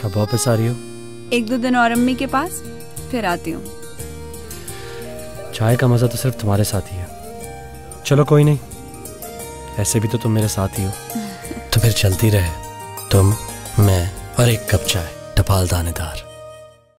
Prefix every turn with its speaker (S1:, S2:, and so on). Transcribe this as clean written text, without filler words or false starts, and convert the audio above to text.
S1: कब वापस आ रही हो?
S2: 1-2 दिन और अम्मी के पास, फिर आती हूँ।
S1: चाय का मजा तो सिर्फ तुम्हारे साथ ही है। चलो कोई नहीं, ऐसे भी तो तुम मेरे साथ ही हो। तो फिर चलती रहे तुम, मैं और एक कप चाय, टपाल दानेदार।